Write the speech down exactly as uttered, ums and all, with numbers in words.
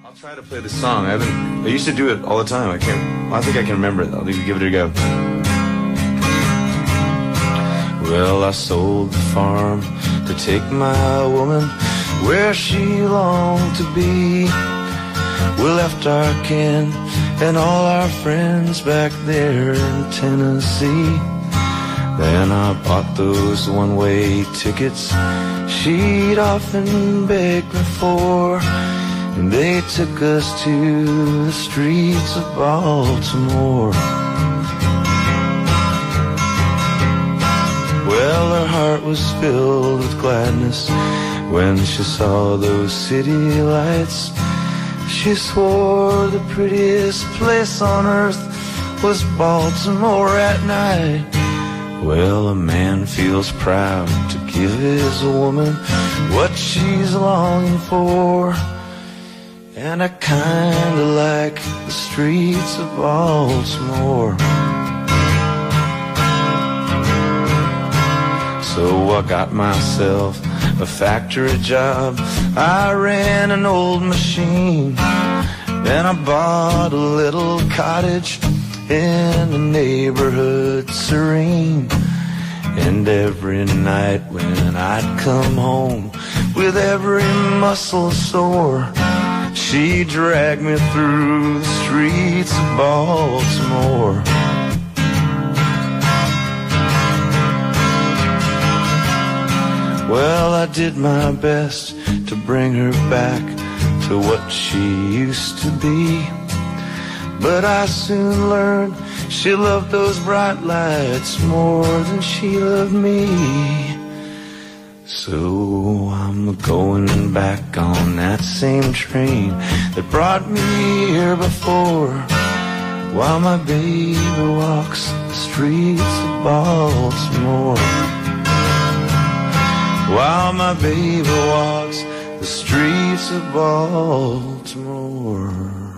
I'll try to play this song. I haven't. I used to do it all the time. I can't. I think I can remember it. I'll give it a go. Well, I sold the farm to take my woman where she longed to be. We left our kin and all our friends back there in Tennessee. Then I bought those one-way tickets she'd often begged me for, and they took us to the streets of Baltimore. Well, her heart was filled with gladness when she saw those city lights. She swore the prettiest place on earth was Baltimore at night. Well, a man feels proud to give his woman what she's longing for, and I kinda like the streets of Baltimore. So I got myself a factory job. I ran an old machine. Then I bought a little cottage in the neighborhood serene. And every night when I'd come home with every muscle sore, she dragged me through the streets of Baltimore. Well, I did my best to bring her back to what she used to be, but I soon learned she loved those bright lights more than she loved me. So I'm going back on that same train that brought me here before, while my baby walks the streets of Baltimore. While my baby walks the streets of Baltimore.